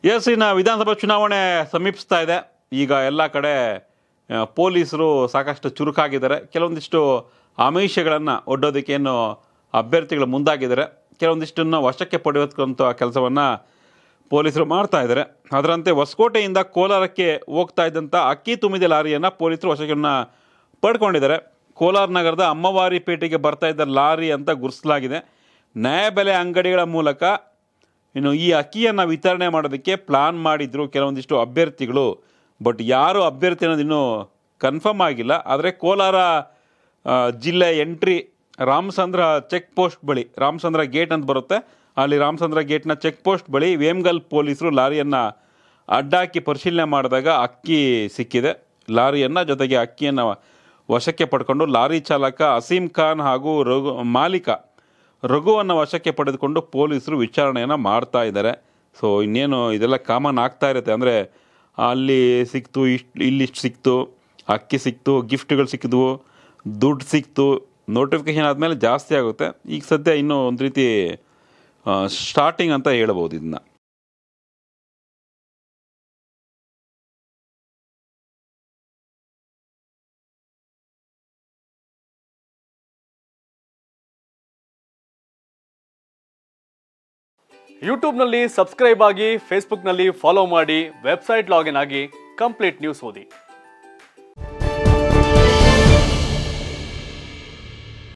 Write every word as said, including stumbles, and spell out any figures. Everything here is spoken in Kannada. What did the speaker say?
ಎಸ್ ಇನ್ನು ವಿಧಾನಸಭಾ ಚುನಾವಣೆ ಸಮೀಪಿಸ್ತಾ ಇದೆ. ಈಗ ಎಲ್ಲ ಕಡೆ ಪೊಲೀಸರು ಸಾಕಷ್ಟು ಚುರುಕಾಗಿದ್ದಾರೆ. ಕೆಲವೊಂದಿಷ್ಟು ಆಮಿಷಗಳನ್ನು ಒಡ್ಡೋದಕ್ಕೇನು ಅಭ್ಯರ್ಥಿಗಳು ಮುಂದಾಗಿದ್ದಾರೆ. ಕೆಲವೊಂದಿಷ್ಟನ್ನು ವಶಕ್ಕೆ ಪಡೆಯೋಕ್ಕಂಥ ಕೆಲಸವನ್ನು ಪೊಲೀಸರು ಮಾಡ್ತಾ ಇದ್ದಾರೆ. ಅದರಂತೆ ಹೊಸಕೋಟೆಯಿಂದ ಕೋಲಾರಕ್ಕೆ ಹೋಗ್ತಾ ಇದ್ದಂಥ ಅಕ್ಕಿ ತುಂಬಿದ ಲಾರಿಯನ್ನು ಪೊಲೀಸರು ವಶವನ್ನು ಪಡ್ಕೊಂಡಿದ್ದಾರೆ. ಕೋಲಾರ ನಗರದ ಅಮ್ಮವಾರಿ ಪೇಟೆಗೆ ಬರ್ತಾ ಇದ್ದ ಲಾರಿ ಅಂತ ಗುರುತಿಸಲಾಗಿದೆ. ನ್ಯಾಯಬೆಲೆ ಅಂಗಡಿಗಳ ಮೂಲಕ ಇನ್ನು ಈ ಅಕ್ಕಿಯನ್ನು ವಿತರಣೆ ಮಾಡೋದಕ್ಕೆ ಪ್ಲಾನ್ ಮಾಡಿದ್ರು ಕೆಲವೊಂದಿಷ್ಟು ಅಭ್ಯರ್ಥಿಗಳು. ಬಟ್ ಯಾರು ಅಭ್ಯರ್ಥಿ ಅನ್ನೋದು ಇನ್ನೂ ಕನ್ಫರ್ಮ್ ಆಗಿಲ್ಲ. ಆದರೆ ಕೋಲಾರ ಜಿಲ್ಲೆ ಎಂಟ್ರಿ ರಾಮಚಂದ್ರ ಚೆಕ್ ಪೋಸ್ಟ್ ಬಳಿ, ರಾಮಚಂದ್ರ ಗೇಟ್ ಅಂತ ಬರುತ್ತೆ, ಅಲ್ಲಿ ರಾಮಚಂದ್ರ ಗೇಟ್ನ ಚೆಕ್ ಪೋಸ್ಟ್ ಬಳಿ ವೇಮ್ಗಲ್ ಪೊಲೀಸರು ಲಾರಿಯನ್ನು ಅಡ್ಡಾಕಿ ಪರಿಶೀಲನೆ ಮಾಡಿದಾಗ ಅಕ್ಕಿ ಸಿಕ್ಕಿದೆ. ಲಾರಿಯನ್ನು ಜೊತೆಗೆ ಅಕ್ಕಿಯನ್ನು ವಶಕ್ಕೆ ಪಡ್ಕೊಂಡು ಲಾರಿ ಚಾಲಕ ಅಸೀಂ ಖಾನ್ ಹಾಗೂ ರಘು ಮಾಲೀಕ ರಘುವನ್ನು ವಶಕ್ಕೆ ಪಡೆದುಕೊಂಡು ಪೊಲೀಸರು ವಿಚಾರಣೆಯನ್ನು ಮಾಡ್ತಾ ಇದ್ದಾರೆ. ಸೊ ಇನ್ನೇನು ಇದೆಲ್ಲ ಕಾಮನ್ ಆಗ್ತಾ ಇರುತ್ತೆ. ಅಂದರೆ ಅಲ್ಲಿ ಸಿಕ್ತು, ಇಷ್ಟು ಇಲ್ಲಿಷ್ಟು ಸಿಕ್ತು, ಅಕ್ಕಿ ಸಿಕ್ತು, ಗಿಫ್ಟ್ಗಳು ಸಿಕ್ಕಿದ್ವು, ದುಡ್ಡು ಸಿಕ್ತು, ನೋಟಿಫಿಕೇಷನ್ ಆದಮೇಲೆ ಜಾಸ್ತಿ ಆಗುತ್ತೆ. ಈಗ ಸದ್ಯ ಇನ್ನೂ ಒಂದು ರೀತಿ ಸ್ಟಾರ್ಟಿಂಗ್ ಅಂತ ಹೇಳ್ಬೋದು ಇದನ್ನ. ಯೂಟ್ಯೂಬ್ನಲ್ಲಿ ಸಬ್ಸ್ಕ್ರೈಬ್ ಆಗಿ, ಫೇಸ್ಬುಕ್ನಲ್ಲಿ ಫಾಲೋ ಮಾಡಿ, ವೆಬ್ಸೈಟ್ ಲಾಗಿನ್ ಆಗಿ ಕಂಪ್ಲೀಟ್ ನ್ಯೂಸ್ ಓದಿ.